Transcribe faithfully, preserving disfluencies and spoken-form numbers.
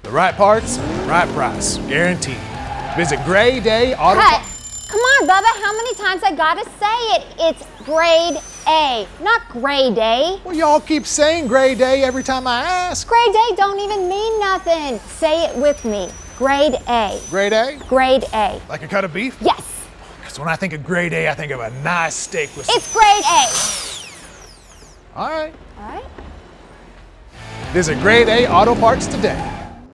The right parts, right price, guaranteed. Visit Grade A Auto Cut. Parts. Come on, Bubba, how many times I gotta say it? It's grade A, not gray day. Well, y'all keep saying Grade A every time I ask. Grade A don't even mean nothing. Say it with me. Grade A. Grade A? Grade A. Like a cut of beef? Yes. Because when I think of Grade A, I think of a nice steak with It's grade A. All right. All right. Visit Grade A Auto Parts today.